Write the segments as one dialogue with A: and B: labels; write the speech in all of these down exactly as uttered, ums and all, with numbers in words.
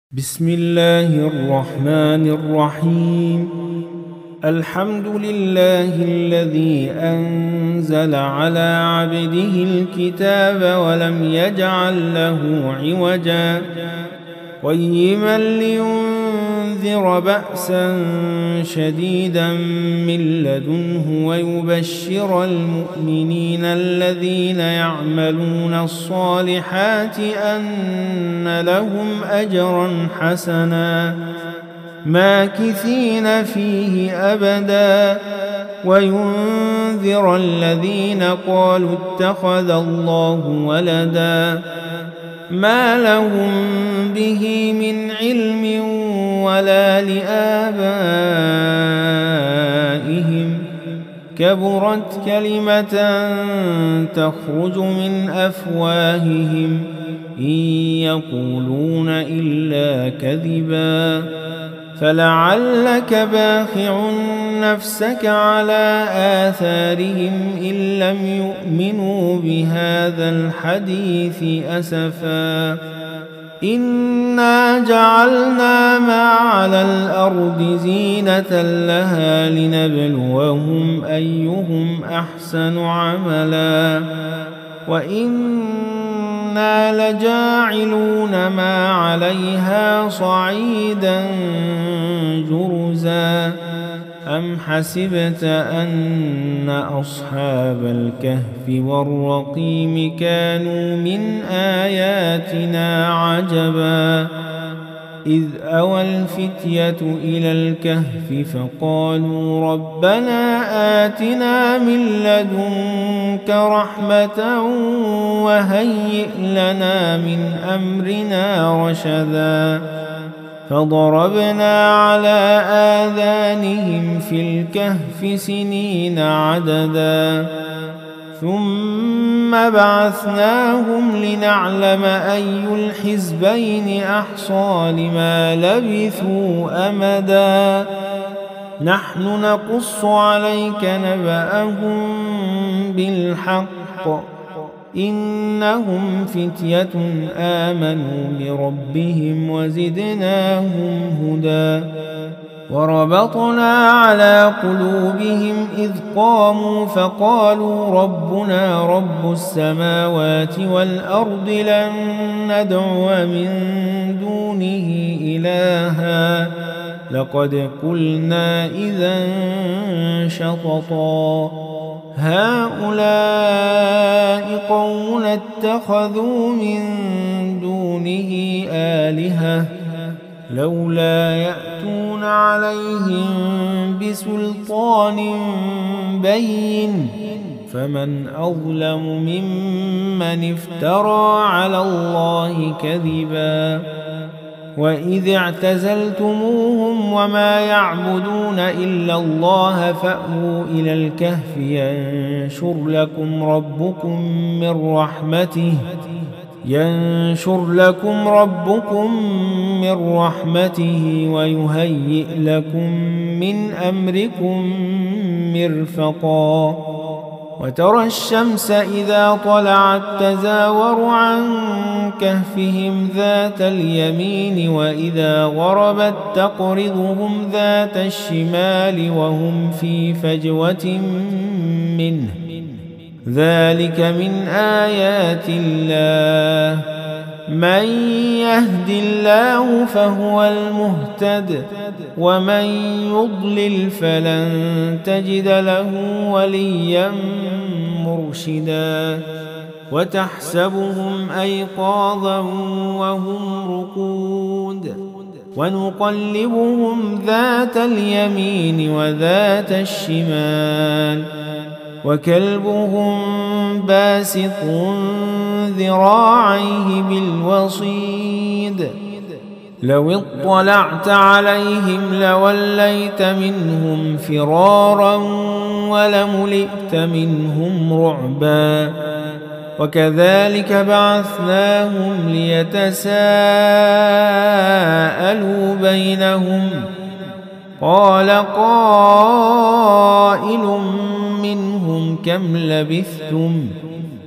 A: بسم الله الرحمن الرحيم. الحمد لله الذي أنزل على عبده الكتاب ولم يجعل له عوجا قيما لينذر بأسا شديدا من لدنه ويبشر المؤمنين الذين يعملون الصالحات أن لهم أجرا حسنا ماكثين فيه أبدا وينذر الذين قالوا اتخذ الله ولدا ما لهم به من علم ولا لآبائهم كبرت كلمة تخرج من أفواههم إن يقولون إلا كذبا فلعلك باخع نفسك على آثارهم إن لم يؤمنوا بهذا الحديث أسفا إنا جعلنا ما على الأرض زينة لها لنبلوهم أيهم أحسن عملا وإنا لجاعلون ما عليها صعيدا جرزا أم حسبت أن أصحاب الكهف والرقيم كانوا من آياتنا عجبا إذ أوى الفتية إلى الكهف فقالوا ربنا آتنا من لدنك رحمة وهيئ لنا من أمرنا رشدا فضربنا على آذانهم في الكهف سنين عددا ثم بعثناهم لنعلم أي الحزبين أحصى لما لبثوا أمدا نحن نقص عليك نبأهم بالحق إنهم فتية آمنوا بربهم وزدناهم هدى وربطنا على قلوبهم إذ قاموا فقالوا ربنا رب السماوات والأرض لن ندعو من دونه إلها لقد قلنا إذا شططا هؤلاء قوم اتخذوا من دونه آلهة لولا يأتون عليهم بسلطان بين فمن أظلم ممن افترى على الله كذبا وإذ اعتزلتموهم وما يعبدون إلا الله فأووا إلى الكهف ينشر لكم ربكم من رحمته ينشر لكم ربكم من رحمته ويهيئ لكم من أمركم مرفقا وترى الشمس إذا طلعت تزاور عن كهفهم ذات اليمين وإذا غربت تقرضهم ذات الشمال وهم في فجوة منه ذلك من آيات الله من يهد الله فهو المهتد ومن يضلل فلن تجد له وليا مرشدا وتحسبهم أيقاظا وهم رقود ونقلبهم ذات اليمين وذات الشمال وكلبهم باسط ذراعيه بالوصيد لو اطلعت عليهم لوليت منهم فرارا ولملئت منهم رعبا وكذلك بعثناهم ليتساءلوا بينهم قال قائل منهم كم لبثتم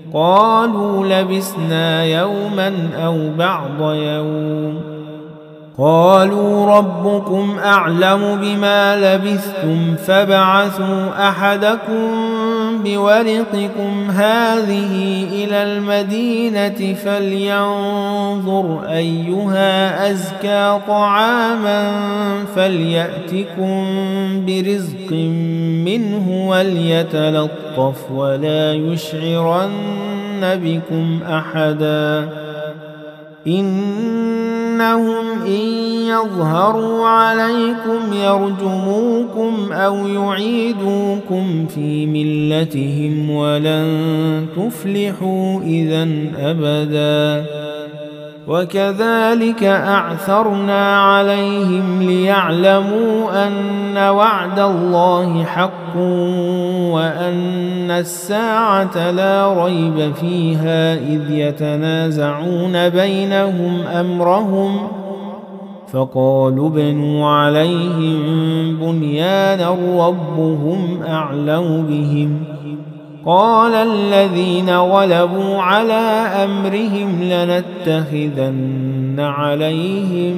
A: قالوا لبثنا يوما أو بعض يوم قالوا ربكم أعلم بما لبثتم فابعثوا أحدكم بورقكم هذه إلى المدينة فلينظر أيها أزكى طعاما فليأتكم برزق منه وليتلطف ولا يشعرن بكم أحدا إنهم إن يظهروا عليكم يرجموكم أو يعيدوكم في ملتهم ولن تفلحوا إذن أبدا وكذلك أعثرنا عليهم ليعلموا أن وعد الله حق وأن الساعة لا ريب فيها إذ يتنازعون بينهم أمرهم فقالوا ابنوا عليهم بنيانا ربهم أعلم بهم قال الذين غلبوا على أمرهم لنتخذن عليهم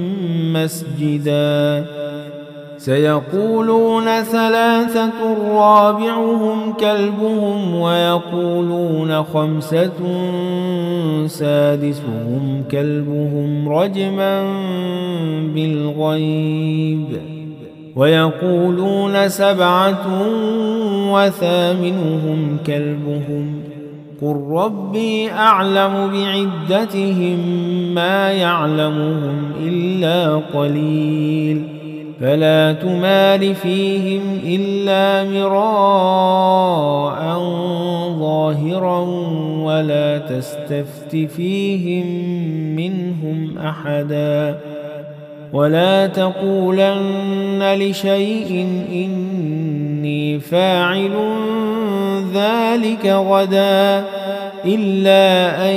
A: مسجدا سيقولون ثلاثة رابعهم كلبهم ويقولون خمسة سادسهم كلبهم رجما بالغيب ويقولون سبعة وثامنهم كلبهم قل ربي أعلم بعدتهم ما يعلمهم إلا قليل فلا تمار فيهم إلا مراء ظاهرا ولا تستفت فيهم منهم أحدا ولا تقولن لشيء إني فاعل ذلك غدا إلا أن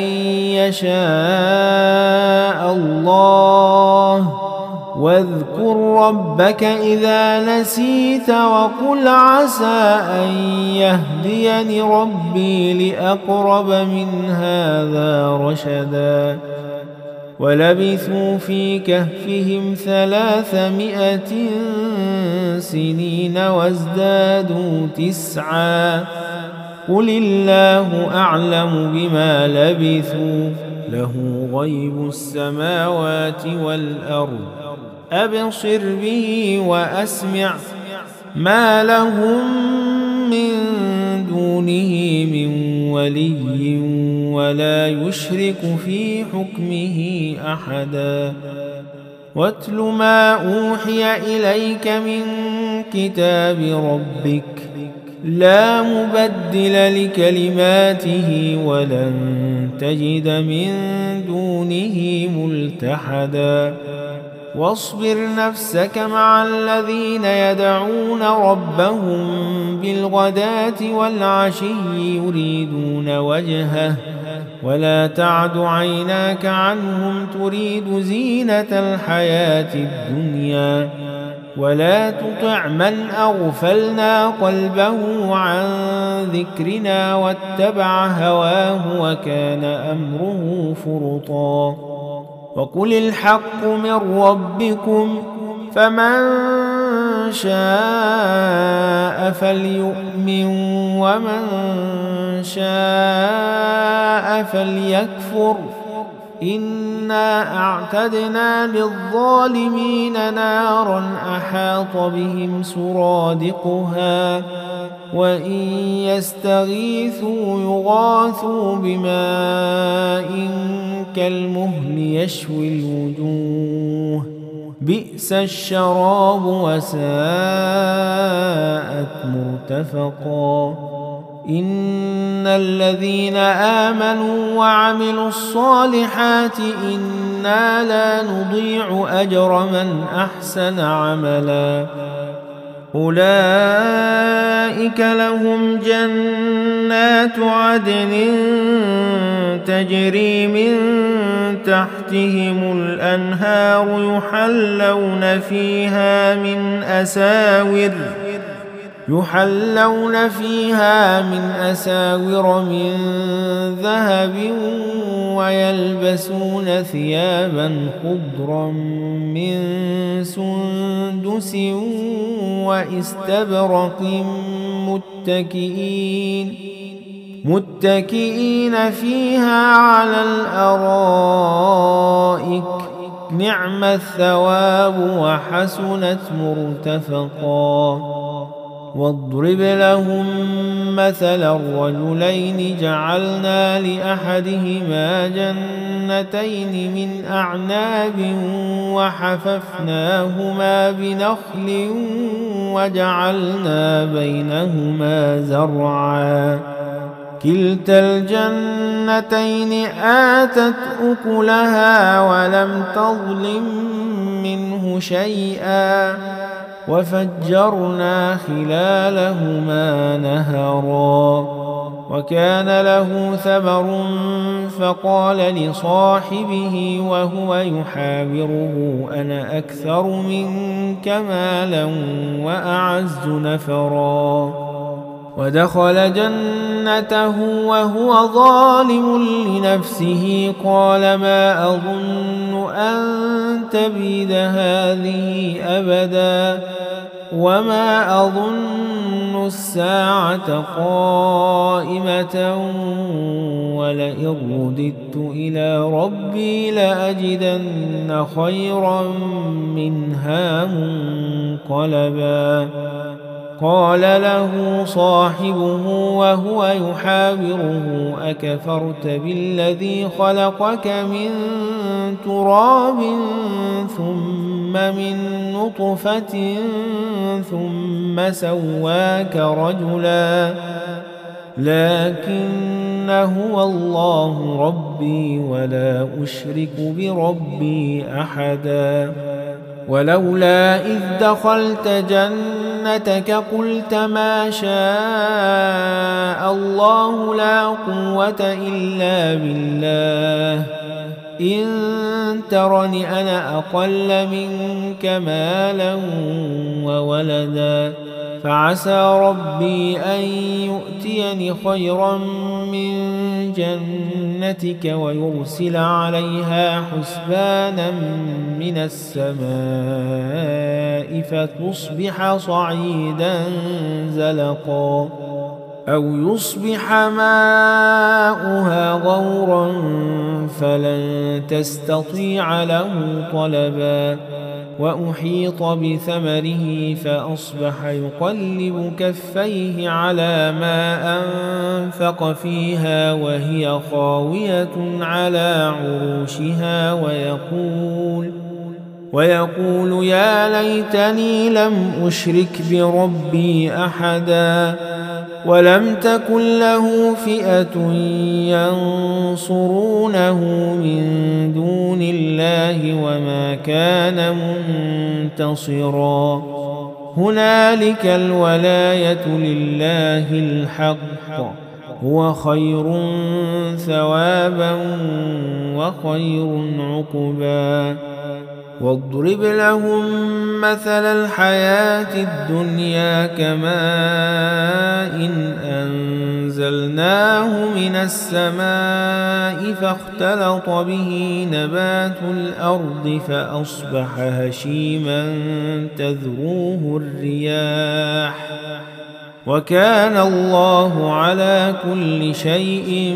A: يشاء الله واذكر ربك إذا نسيت وقل عسى أن يهديني ربي لأقرب من هذا رشدا ولبثوا في كهفهم ثلاثمائة سنين وازدادوا تسعا قل الله أعلم بما لبثوا له غيب السماوات والأرض أبصر به وأسمع ما لهم من دونه من ولي ولا يشرك في حكمه أحدا واتل ما أوحي إليك من كتاب ربك لا مبدل لكلماته ولن تجد من دونه ملتحدا واصبر نفسك مع الذين يدعون ربهم بالغداة والعشي يريدون وجهه ولا تعد عيناك عنهم تريد زينة الحياة الدنيا ولا تطع من أغفلنا قلبه عن ذكرنا واتبع هواه وكان أمره فرطا وقل الحق من ربكم فمن شاء فليؤمن ومن شاء فليكفر إنا أعتدنا للظالمين نارا أحاط بهم سرادقها وإن يستغيثوا يغاثوا بماء كالمهل يشوي الوجوه بئس الشراب وساءت مرتفقا إن الذين آمنوا وعملوا الصالحات إنا لا نضيع أجر من أحسن عملا أولئك لهم جنات عدن تجري من تحتهم الأنهار يحلون فيها من أساور يحلون فيها من أساور من ذهب ويلبسون ثيابا خضرا من سندس واستبرق متكئين متكئين فيها على الأرائك نعم الثواب وحسنت مرتفقا. واضرب لهم مثلا الرجلين جعلنا لأحدهما جنتين من أعناب وحففناهما بنخل وجعلنا بينهما زرعا كلتا الجنتين آتت أكلها ولم تظلم منه شيئا وفجرنا خلالهما نهرا. وكان له ثمر فقال لصاحبه وهو يحاوره أنا أكثر منك مالا وأعز نفرا. ودخل جنته وهو ظالم لنفسه قال ما أظن أن تبيد هذه أبدا وما أظن الساعة قائمة ولئن رددت إلى ربي لأجدن خيرا منها منقلبا. قال له صاحبه وهو يحاوره أكفرت بالذي خلقك من تراب ثم من نطفة ثم سواك رجلا لكن هو الله ربي ولا أشرك بربي أحدا. ولولا إذ دخلت جنتك قلت ما شاء الله لا قوة إلا بالله إن ترني أنا أقل منك مالا وولدا فعسى ربي أن يؤتيني خيرا من جنتك ويرسل عليها حسبانا من السماء فتصبح صعيدا زلقا أو يصبح ماؤها غورا فلن تستطيع له طلبا. وأحيط بثمره فأصبح يقلب كفيه على ما أنفق فيها وهي خاوية على عروشها ويقول ويقول يا ليتني لم أشرك بربي أحدا ولم تكن له فئة ينصرونه من دون الله وما كان منتصرا. هنالك الولاية لله الحق هو خير ثوابا وخير عقبا. واضرب لهم مثل الحياة الدنيا كماء إن أنزلناه من السماء فاختلط به نبات الأرض فأصبح هشيما تذروه الرياح وكان الله على كل شيء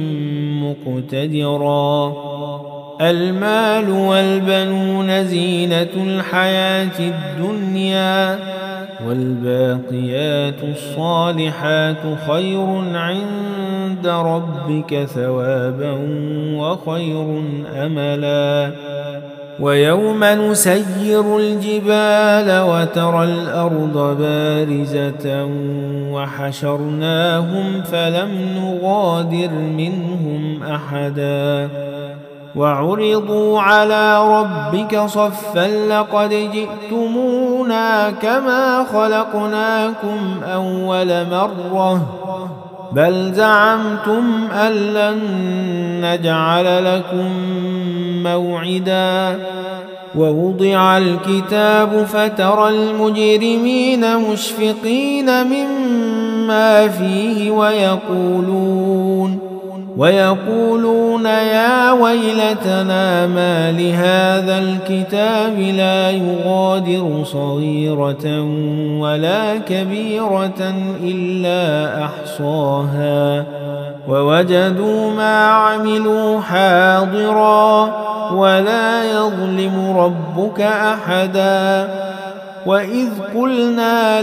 A: مقتدرا. المال والبنون زينة الحياة الدنيا والباقيات الصالحات خير عند ربك ثوابا وخير أملا. ويوم نسير الجبال وترى الأرض بارزة وحشرناهم فلم نغادر منهم أحدا وعرضوا على ربك صفا لقد جئتمونا كما خلقناكم أول مرة بل زعمتم أن لن نجعل لكم موعدا ووضع الكتاب فترى المجرمين مشفقين مما فيه ويقولون ويقولون يا ويلتنا ما لهذا الكتاب لا يغادر صغيرة ولا كبيرة إلا أحصاها ووجدوا ما عملوا حاضرا ولا يظلم ربك أحدا. وإذ قلنا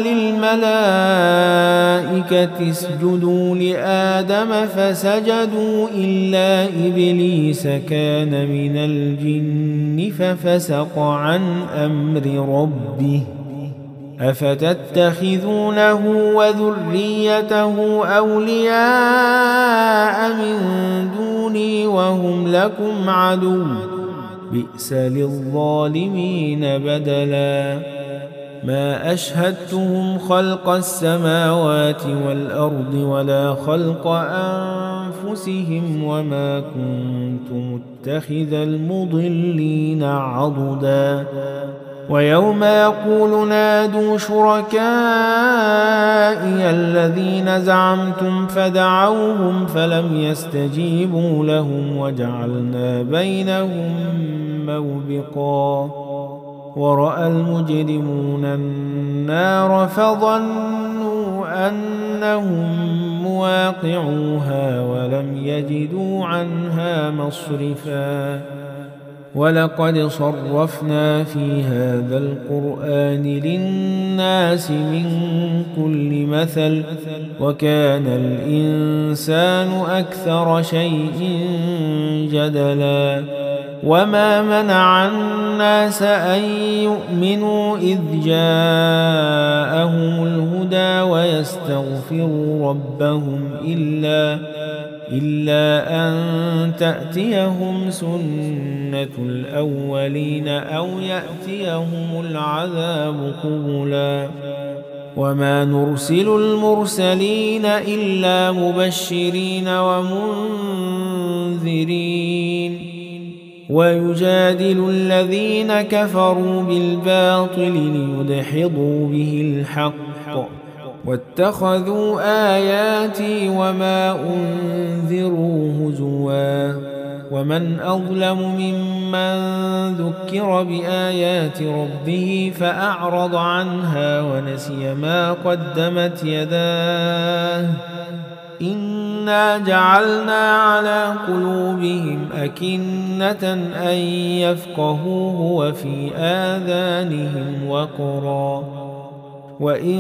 A: للملائكة اسجدوا لآدم فسجدوا إلا إبليس كان من الجن ففسق عن أمر ربه أفتتخذونه وذريته أولياء من دوني وهم لكم عدو بئس للظالمين بدلا. ما أشهدتهم خلق السماوات والأرض ولا خلق أنفسهم وما كنت متخذ المضلين عضدا. ويوم يقول نادوا شركائي الذين زعمتم فدعوهم فلم يستجيبوا لهم وجعلنا بينهم موبقا. ورأى المجرمون النار فظنوا أنهم مواقعوها ولم يجدوا عنها مصرفا. ولقد صرفنا في هذا القرآن للناس من كل مثل وكان الإنسان أكثر شيء جدلا. وما منع الناس أن يؤمنوا إذ جاءهم الهدى ويستغفروا ربهم إلا إلا أن تأتيهم سنة الأولين أو يأتيهم العذاب قبلا. وما نرسل المرسلين إلا مبشرين ومنذرين ويجادل الذين كفروا بالباطل ليدحضوا به الحق واتخذوا آياتي وما أنذروا هزوا. ومن أظلم ممن ذكر بآيات ربه فأعرض عنها ونسي ما قدمت يداه إنا جعلنا على قلوبهم أكنة أن يفقهوه وفي آذانهم وقرا وإن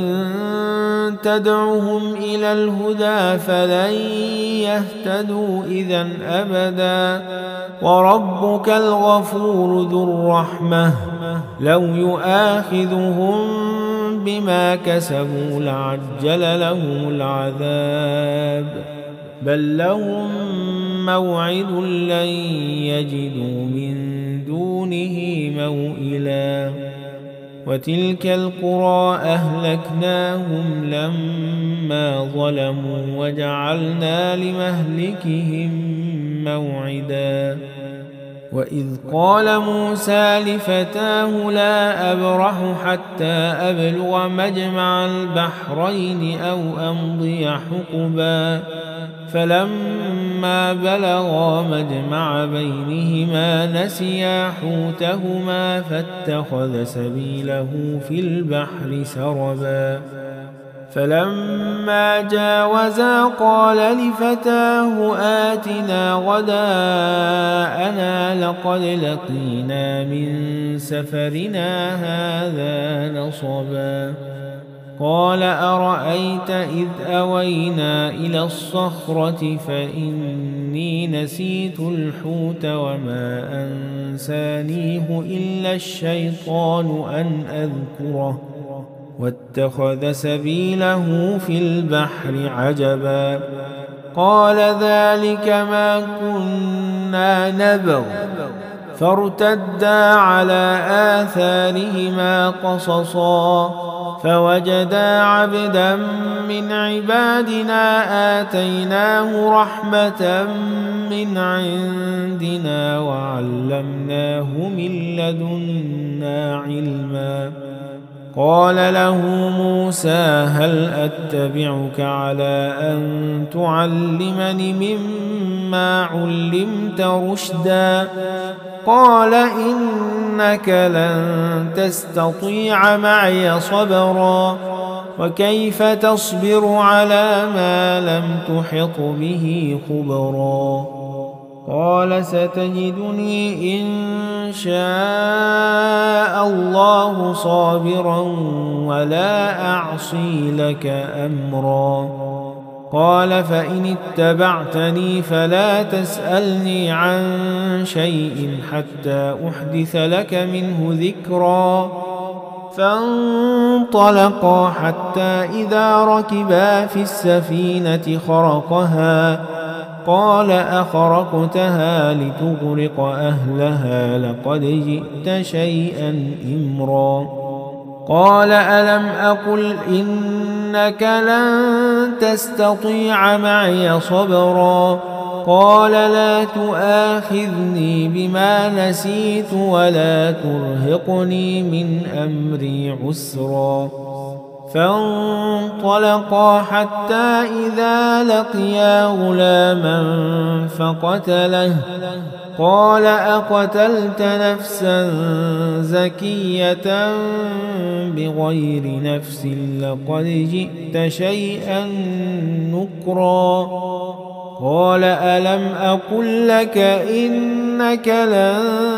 A: تدعهم إلى الهدى فلن يهتدوا إذا أبدا. وربك الغفور ذو الرحمة لو يؤاخذهم بما كسبوا لعجل لهم العذاب بل لهم موعد لن يجدوا من دونه موئلا. وتلك القرى أهلكناهم لما ظلموا وجعلنا لمهلكهم موعدا. وإذ قال موسى لفتاه لا أبرح حتى أبلغ مجمع البحرين أو أمضي حقبا فلما بلغا مجمع بينهما نسيا حوتهما فاتخذ سبيله في البحر سربا. فلما جاوزا قال لفتاه آتنا غداءنا لقد لقينا من سفرنا هذا نصبا. قال أرأيت إذ أوينا إلى الصخرة فإني نسيت الحوت وما أنسانيه إلا الشيطان أن أذكره واتخذ سبيله في البحر عجبا. قال ذلك ما كنا نبغ فارتدا على آثارهما قصصا فوجدا عبدا من عبادنا آتيناه رحمة من عندنا وعلمناه من لدنا علما. قال له موسى هل أتبعك على أن تعلمني مما علمت رشدا؟ قال إنك لن تستطيع معي صبرا وكيف تصبر على ما لم تحط به خبرا. قال ستجدني إن شاء الله صابرا ولا أعصي لك أمرا. قال فإن اتبعتني فلا تسألني عن شيء حتى أحدث لك منه ذكرا. فانطلقا حتى إذا ركبا في السفينة خرقها قال أخرقتها لتغرق أهلها لقد جئت شيئا إمرا. قال ألم أقل إنك لن تستطيع معي صبرا؟ قال لا تؤاخذني بما نسيت ولا ترهقني من أمري عسرا. فانطلقا حتى إذا لقيا غلاما فقتله. قال أقتلت نفسا زكية بغير نفس لقد جئت شيئا نكرا. قال ألم أقل لك إنك لن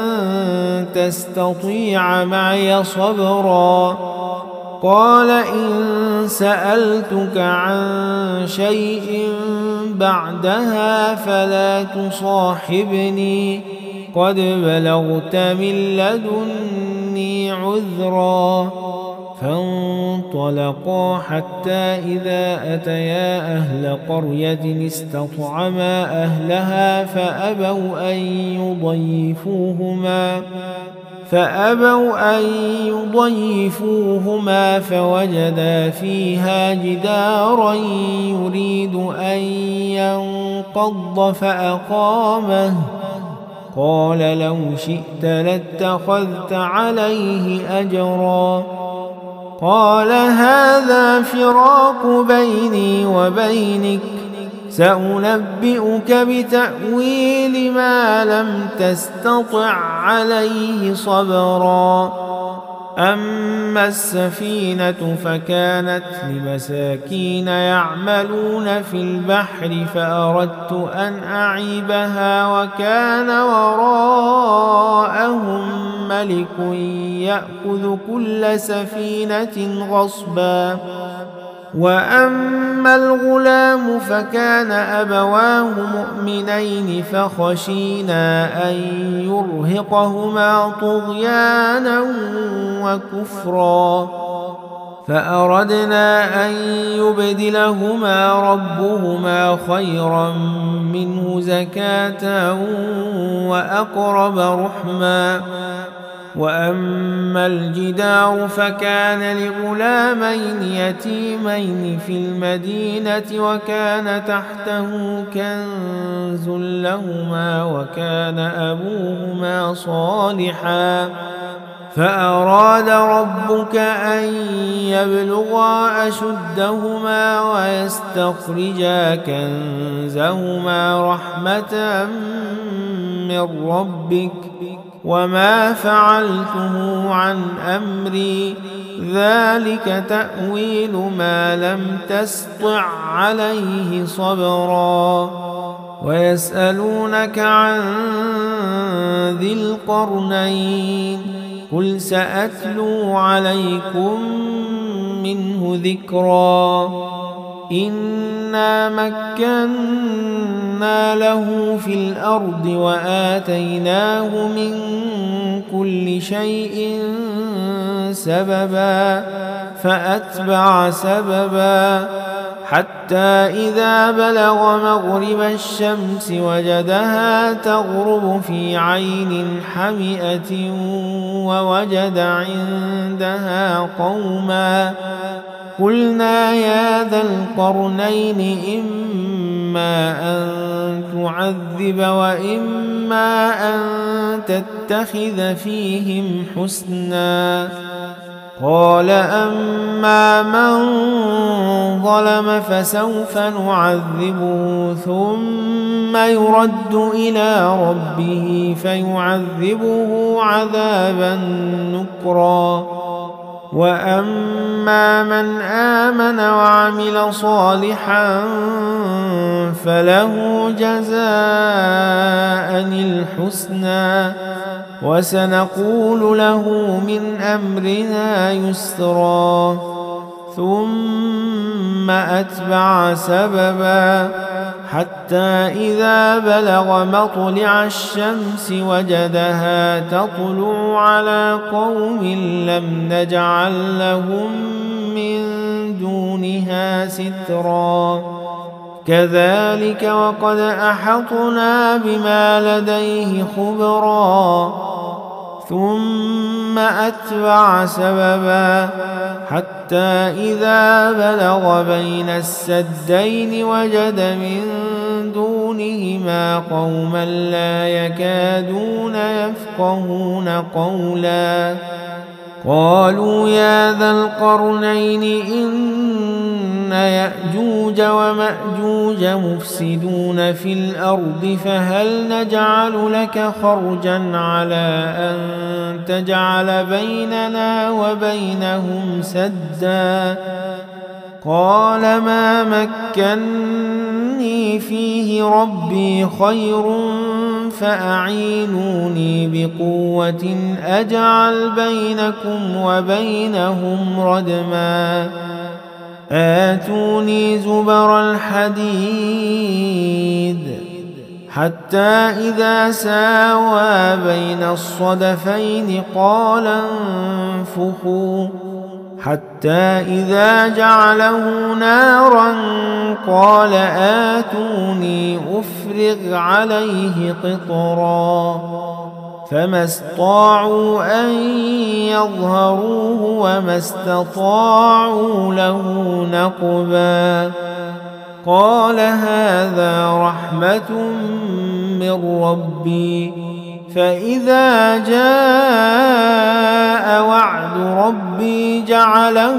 A: تستطيع معي صبرا؟ قال إن سألتك عن شيء بعدها فلا تصاحبني قد بلغت من لدني عذرا. فانطلقا حتى إذا أتيا أهل قرية استطعما أهلها فأبوا أن يضيفوهما فأبوا أن يضيفوهما فوجدا فيها جدارا يريد أن ينقض فأقامه. قال لو شئت لاتخذت عليه أجرا. قال هذا فراق بيني وبينك سأنبئك بتأويل ما لم تستطع عليه صبرا. أما السفينة فكانت لمساكين يعملون في البحر فأردت أن أعيبها وكان وراءهم ملك يأخذ كل سفينة غصبا. وأما الغلام فكان أبواه مؤمنين فخشينا أن يرهقهما طغيانا وكفرا فأردنا أن يبدلهما ربهما خيرا منه زكاة وأقرب رحما. وأما الجدار فكان لغلامين يتيمين في المدينة وكان تحته كنز لهما وكان أبوهما صالحا فأراد ربك أن يبلغا أشدهما ويستخرجا كنزهما رحمة من ربك وما فعلته عن أمري ذلك تأويل ما لم تسطع عليه صبرا. ويسألونك عن ذي القرنين قل سأتلو عليكم منه ذكرا. إنا مكنا له في الأرض وآتيناه من كل شيء سببا فأتبع سببا حتى إذا بلغ مغرب الشمس وجدها تغرب في عين حمئة ووجد عندها قوما قلنا يا ذا القرنين إما أن تعذب وإما أن تتخذ فيهم حسنا. قال أما من ظلم فسوف نعذبه ثم يرد إلى ربه فيعذبه عذابا نكرا. وأما من آمن وعمل صالحا فله جزاء الحسنى وسنقول له من أمرنا يسرا. ثم أتبع سببا حتى إذا بلغ مطلع الشمس وجدها تطلع على قوم لم نجعل لهم من دونها سترا. كذلك وقد أحطنا بما لديه خبرا. ثم أتبع سببا حتى إذا بلغ بين السدين وجد من دونهما قوما لا يكادون يفقهون قولا. قالوا يا ذا القرنين إن يأجوج ومأجوج مفسدون في الأرض فهل نجعل لك خرجا على أن تجعل بيننا وبينهم سدا. قال ما مكني فيه ربي خير فأعينوني بقوة أجعل بينكم وبينهم ردما. آتوني زبر الحديد حتى إذا ساوى بين الصدفين قال انفخوا حتى إذا جعله نارا قال آتوني أفرغ عليه قطرا. فما استطاعوا أن يظهروه وما استطاعوا له نقبا. قال هذا رحمة من ربي فإذا جاء وعد ربي جعله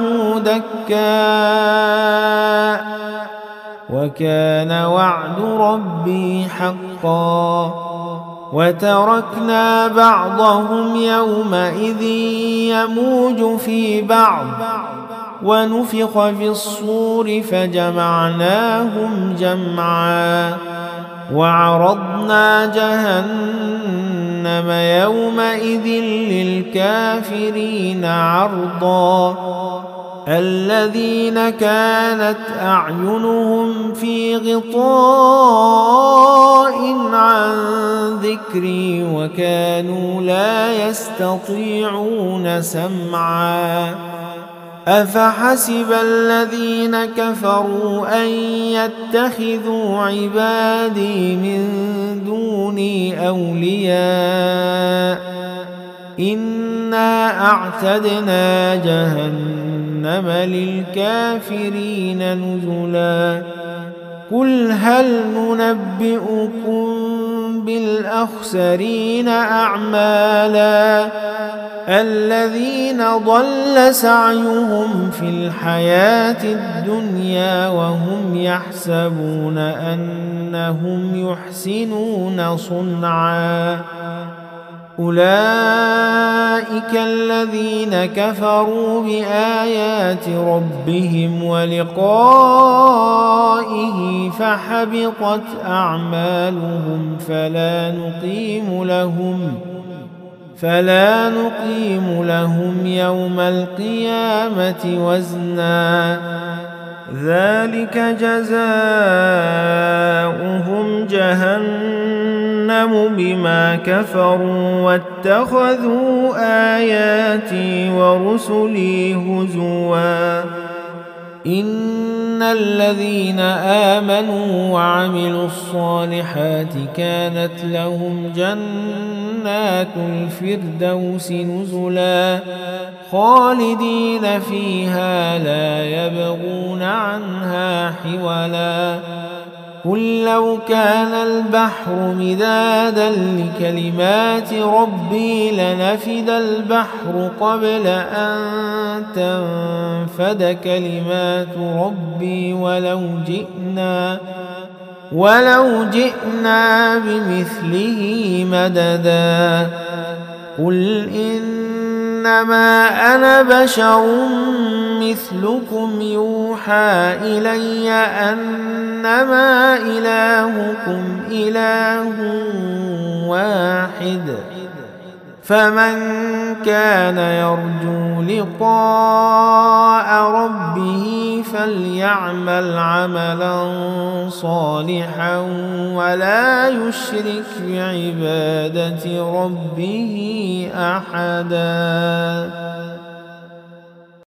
A: دكا وكان وعد ربي حقا. وتركنا بعضهم يومئذ يموج في بعض ونفخ في الصور فجمعناهم جمعا. وعرضنا جهنم يومئذ للكافرين عرضا. الذين كانت أعينهم في غطاء عن ذكري وكانوا لا يستطيعون سمعا. أفحسب الذين كفروا أن يتخذوا عبادي من دوني أولياء إنا أعتدنا جهنم للكافرين نزلا. قل هل ننبئكم بالأخسرين أعمالا الذين ضل سعيهم في الحياة الدنيا وهم يحسبون أنهم يحسنون صنعا. أولئك الذين كفروا بآيات ربهم ولقائه فحبطت أعمالهم فلا نقيم لهم فلا نقيم لهم يوم القيامة وزنا. ذلك جزاؤهم جهنم بما كفروا واتخذوا آياتي ورسلي هزوا. إن الذين آمنوا وعملوا الصالحات كانت لهم جنات الفردوس نزلا خالدين فيها لا يبغون عنها حولا. قل لو كان البحر مدادا لكلمات ربي لنفد البحر قبل أن تنفد كلمات ربي ولو جئنا ولو جئنا بمثله مددا قل إنما أنا بشر مثلكم يوحى إلي أنما إلهكم إله واحد فمن كان يرجو لقاء ربه فليعمل عملا صالحا ولا يشرك بعبادة ربه أحدا.